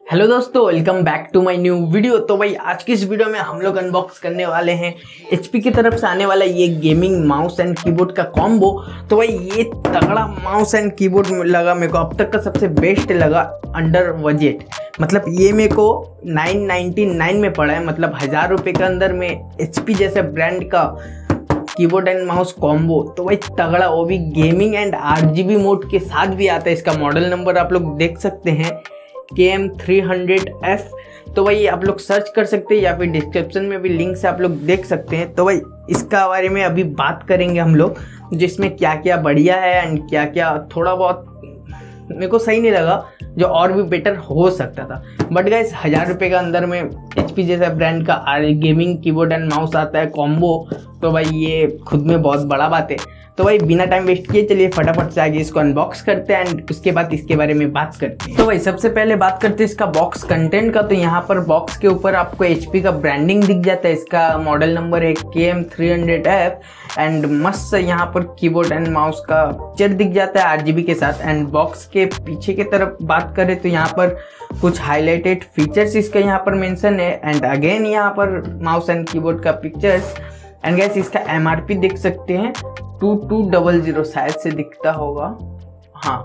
Hello दोस्तों, welcome back to my new video. तो भाई आज की इस वीडियो में हम लोग अनबॉक्स करने वाले हैं HP की तरफ से आने वाला ये गेमिंग माउस एंड कीबोर्ड का कॉम्बो। तो भाई ये तगड़ा माउस एंड कीबोर्ड लगा मेरे को, अब तक का सबसे बेस्ट लगा अंडर बजट। मतलब ये मेरे को 999 में पड़ा है, मतलब 1000 रुपये के अंदर में HP जैसे ब्रांड का कीबोर्ड एंड माउस कॉम्बो। तो भाई तगड़ा, वो भी गेमिंग एंड RGB मोड के साथ भी आता है। इसका मॉडल नंबर आप लोग देख सकते हैं KM300F। तो भाई आप लोग सर्च कर सकते हैं या फिर डिस्क्रिप्शन में भी लिंक से आप लोग देख सकते हैं। तो भाई इसका बारे में अभी बात करेंगे हम लोग, जिसमें क्या क्या बढ़िया है एंड क्या क्या थोड़ा बहुत मेरे को सही नहीं लगा, जो और भी बेटर हो सकता था। बट गाइस 1000 रुपये के अंदर में HP जैसा ब्रांड का गेमिंग कीबोर्ड एंड माउस आता है कॉम्बो, तो भाई ये खुद में बहुत बड़ा बात है। तो भाई बिना टाइम वेस्ट किए चलिए फटाफट से आगे इसको अनबॉक्स करते हैं एंड उसके बाद इसके बारे में बात करते हैं। तो भाई सबसे पहले बात करते हैं इसका बॉक्स कंटेंट का। तो यहाँ पर बॉक्स के ऊपर आपको HP का ब्रांडिंग दिख जाता है। इसका मॉडल नंबर है KM300F एंड मस्त यहाँ पर कीबोर्ड एंड माउस का पिक्चर दिख जाता है RGB के साथ। एंड बॉक्स के पीछे की तरफ बात करें तो यहाँ पर कुछ हाईलाइटेड फीचर्स इसका यहाँ पर मेंशन है एंड अगेन यहाँ पर माउस एंड कीबोर्ड का पिक्चर्स। एंड गैस इसका MRP देख सकते हैं 2200, शायद से दिखता होगा, हाँ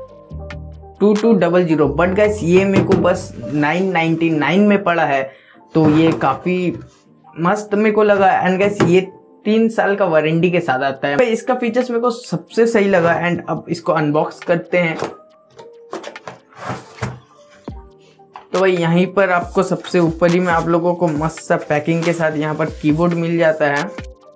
2200। बट गैस ये मेरे को बस 999 में पड़ा है, तो ये काफ़ी मस्त मेरे को लगा। एंड गैस ये 3 साल का वारंटी के साथ आता है। इसका फीचर्स मेरे को सबसे सही लगा। एंड अब इसको अनबॉक्स करते हैं। तो भाई यहीं पर आपको सबसे ऊपर ही में आप लोगों को मस्त सा पैकिंग के साथ यहाँ पर कीबोर्ड मिल जाता है।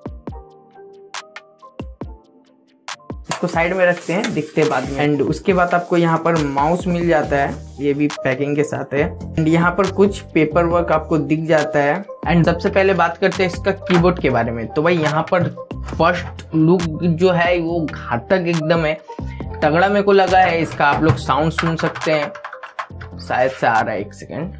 इसको साइड में रखते हैं, दिखते बाद में। एंड उसके बाद आपको यहाँ पर माउस मिल जाता है, ये भी पैकिंग के साथ है। एंड यहाँ पर कुछ पेपर वर्क आपको दिख जाता है। एंड सबसे पहले बात करते हैं इसका कीबोर्ड के बारे में। तो भाई यहाँ पर फर्स्ट लुक जो है वो घातक एकदम है, तगड़ा मेरे को लगा है। इसका आप लोग साउंड सुन सकते हैं, शायद से आ रहा है, एक सेकेंड।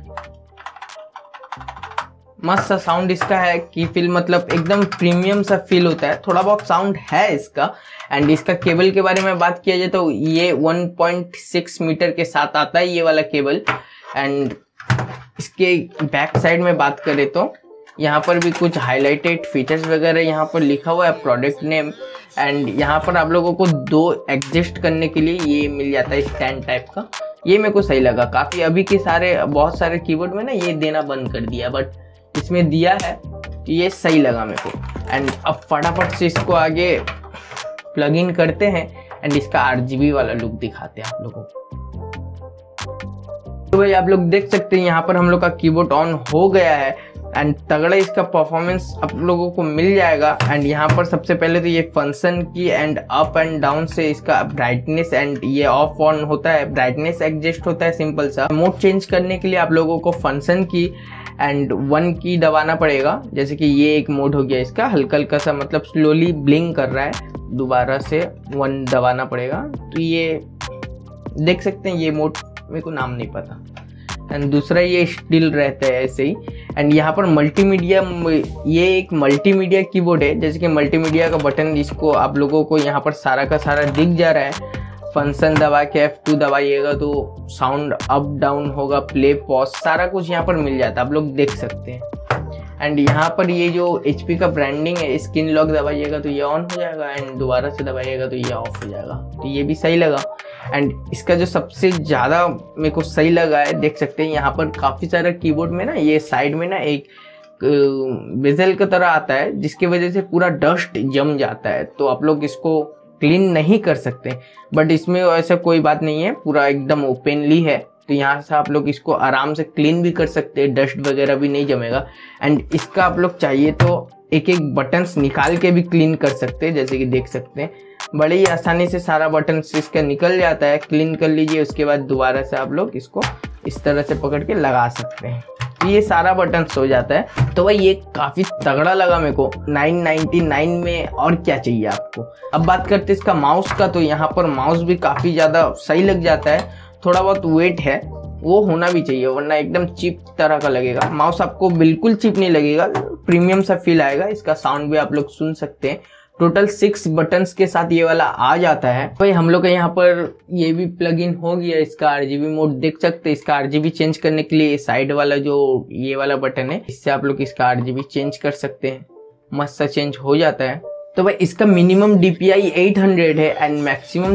मस्त सा साउंड इसका है कि फील, मतलब एकदम प्रीमियम सा फील होता है। थोड़ा बहुत साउंड है इसका। एंड इसका केबल के बारे में बात किया जाए तो ये 1.6 मीटर के साथ आता है ये वाला केबल। एंड इसके बैक साइड में बात करें तो यहाँ पर भी कुछ हाईलाइटेड फीचर्स वगैरह यहाँ पर लिखा हुआ है, प्रोडक्ट नेम। एंड यहाँ पर आप लोगों को 2 एडजस्ट करने के लिए ये मिल जाता है स्टैंड टाइप का। ये मेरे को सही लगा काफ़ी। अभी के बहुत सारे कीबोर्ड में ना ये देना बंद कर दिया, बट इसमें दिया है, तो ये सही लगा मेरे को। एंड अब फटाफट से इसको आगे प्लग इन करते हैं एंड इसका RGB वाला लुक दिखाते हैं आप लोगों को। तो भाई आप लोग देख सकते हैं यहाँ पर हम लोग का कीबोर्ड ऑन हो गया है एंड तगड़ा इसका परफॉर्मेंस आप लोगों को मिल जाएगा। एंड यहाँ पर सबसे पहले तो ये फंक्शन की एंड अप एंड डाउन से इसका ब्राइटनेस एंड ये ऑफ ऑन होता है, ब्राइटनेस एडजस्ट होता है सिंपल सा। मोड चेंज करने के लिए आप लोगों को फंक्शन की एंड 1 की दबाना पड़ेगा। जैसे कि ये एक मोड हो गया इसका, हल्का हल्का सा मतलब स्लोली ब्लिंक कर रहा है, दोबारा से 1 दबाना पड़ेगा। तो ये देख सकते हैं, ये मोड मेरे को नाम नहीं पता। एंड दूसरा ये स्टिल रहता है ऐसे ही। एंड यहाँ पर मल्टीमीडिया, ये एक मल्टीमीडिया कीबोर्ड है। जैसे कि मल्टीमीडिया का बटन इसको आप लोगों को यहाँ पर सारा का सारा दिख जा रहा है। फंक्शन दबा के F2 दबाइएगा तो साउंड अप डाउन होगा, प्ले पॉज सारा कुछ यहाँ पर मिल जाता है, आप लोग देख सकते हैं। एंड यहाँ पर ये जो HP का ब्रांडिंग है, स्क्रीन लॉक दबाइएगा तो ये ऑन हो जाएगा एंड दोबारा से दबाइएगा तो ये ऑफ हो जाएगा। तो ये भी सही लगा। एंड इसका जो सबसे ज़्यादा मेरे को सही लगा है, देख सकते हैं यहाँ पर काफ़ी सारा कीबोर्ड में ना ये साइड में ना एक बेजल की तरह आता है, जिसकी वजह से पूरा डस्ट जम जाता है। तो आप लोग इसको क्लीन नहीं कर सकते, बट इसमें ऐसा कोई बात नहीं है, पूरा एकदम ओपनली है। तो यहाँ से आप लोग इसको आराम से क्लीन भी कर सकते हैं, डस्ट वगैरह भी नहीं जमेगा। एंड इसका आप लोग चाहिए तो एक एक बटन्स निकाल के भी क्लीन कर सकते हैं, जैसे कि देख सकते हैं बड़े ही आसानी से सारा बटन्स इसका निकल जाता है। क्लीन कर लीजिए, उसके बाद दोबारा से आप लोग इसको इस तरह से पकड़ के लगा सकते हैं, तो ये सारा बटन्स हो जाता है। तो भाई ये काफ़ी तगड़ा लगा मेरे को 999 में, और क्या चाहिए आपको। अब बात करते हैं इसका माउस का। तो यहाँ पर माउस भी काफ़ी ज़्यादा सही लग जाता है। थोड़ा बहुत वेट है, वो होना भी चाहिए, वरना एकदम चिप तरह का लगेगा। माउस आपको बिल्कुल चिप नहीं लगेगा, प्रीमियम सा फील आएगा। इसका साउंड भी आप लोग सुन सकते हैं, टोटल 6 बटन्स के साथ ये वाला आ जाता है। भाई हम लोग का यहाँ पर ये भी प्लग इन हो गया, इसका RGB मोड देख सकते हैं। इसका RGB चेंज करने के लिए साइड वाला जो ये वाला बटन है, इससे आप लोग इसका RGB चेंज कर सकते हैं, मस्त सा चेंज हो जाता है। तो भाई इसका मिनिमम DPI 800 है एंड मैक्सिमम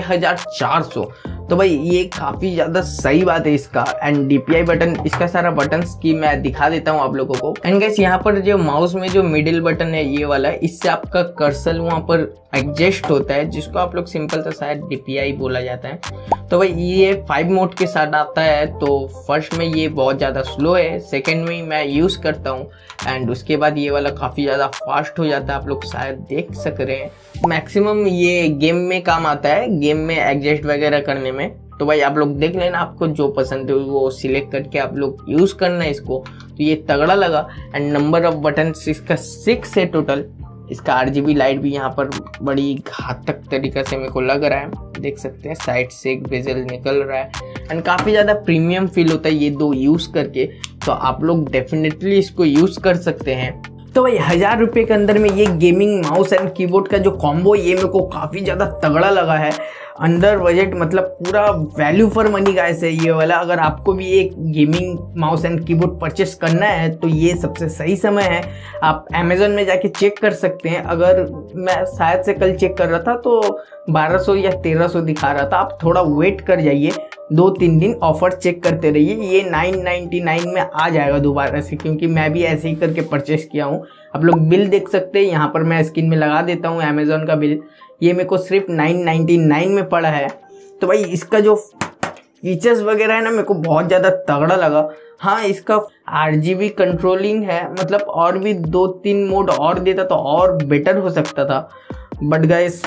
6400। तो भाई ये काफी ज्यादा सही बात है इसका। एंड DPI बटन, इसका सारा बटन्स की मैं दिखा देता हूँ आप लोगों को। एंड गाइस यहाँ पर जो माउस में जो मिडिल बटन है ये वाला, इससे आपका कर्सर वहाँ पर एडजस्ट होता है, जिसको आप लोग सिंपल सा शायद DPI बोला जाता है। तो भाई ये 5 मोड के साथ आता है। तो फर्स्ट में ये बहुत ज़्यादा स्लो है, सेकेंड में मैं यूज़ करता हूँ एंड उसके बाद ये वाला काफ़ी ज़्यादा फास्ट हो जाता है, आप लोग शायद देख सक रहे हैं। मैक्सिमम ये गेम में काम आता है, गेम में एडजस्ट वगैरह करने में। तो भाई आप लोग देख लेना, आपको जो पसंद है वो सिलेक्ट करके आप लोग यूज़ करना है इसको। तो ये तगड़ा लगा। एंड नंबर ऑफ बटन इसका 6 है टोटल। इसका RGB लाइट भी यहाँ पर बड़ी घातक तरीके से मेरे को लग रहा है, देख सकते हैं साइड से एक बेजल निकल रहा है एंड काफ़ी ज़्यादा प्रीमियम फील होता है ये दो यूज़ करके। तो आप लोग डेफिनेटली इसको यूज़ कर सकते हैं। तो भाई 1000 रुपये के अंदर में ये गेमिंग माउस एंड कीबोर्ड का जो कॉम्बो, ये मेरे को काफ़ी ज़्यादा तगड़ा लगा है। अंडर बजट, मतलब पूरा वैल्यू फॉर मनी का ऐसे ये वाला। अगर आपको भी एक gaming mouse and keyboard purchase करना है तो ये सबसे सही समय है। आप अमेज़न में जाके चेक कर सकते हैं। अगर मैं शायद से कल चेक कर रहा था तो 1200 या 1300 दिखा रहा था। आप थोड़ा वेट कर जाइए, 2-3 दिन ऑफर चेक करते रहिए। ये 999 में आ जाएगा दोबारा से, क्योंकि मैं भी ऐसे ही करके परचेस किया हूँ। आप लोग बिल देख सकते हैं, यहाँ पर मैं स्क्रीन में लगा देता हूँ अमेज़न का बिल। ये मेरे को सिर्फ 999 में पड़ा है। तो भाई इसका जो फीचर्स वगैरह है ना, मेरे को बहुत ज़्यादा तगड़ा लगा। हाँ, इसका RGB कंट्रोलिंग है, मतलब और भी 2-3 मोड और देता तो और बेटर हो सकता था। बट गाइस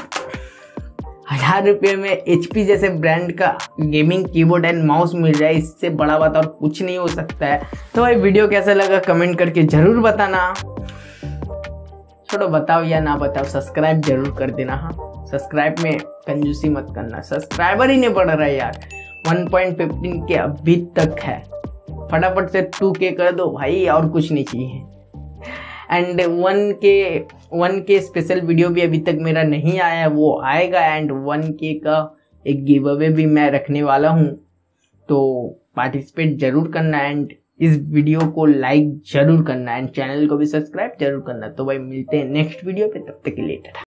1000 रुपये में HP जैसे ब्रांड का गेमिंग कीबोर्ड एंड माउस मिल रहा है, इससे बड़ा बात और कुछ नहीं हो सकता है। तो भाई वीडियो कैसा लगा कमेंट करके ज़रूर बताना। छोड़ो, बताओ या ना बताओ, सब्सक्राइब जरूर कर देना। हाँ, सब्सक्राइब में कंजूसी मत करना, सब्सक्राइबर ही नहीं बढ़ रहा है यार। 1.15 के अभी तक है, फटाफट से 2K कर दो भाई, और कुछ नहीं चाहिए। एंड 1K स्पेशल वीडियो भी अभी तक मेरा नहीं आया है, वो आएगा। एंड 1K का एक गिव अवे भी मैं रखने वाला हूँ, तो पार्टिसिपेट जरूर करना एंड इस वीडियो को लाइक जरूर करना एंड चैनल को भी सब्सक्राइब जरूर करना। तो भाई मिलते हैं नेक्स्ट वीडियो पे, तब तक के लिए टाटा।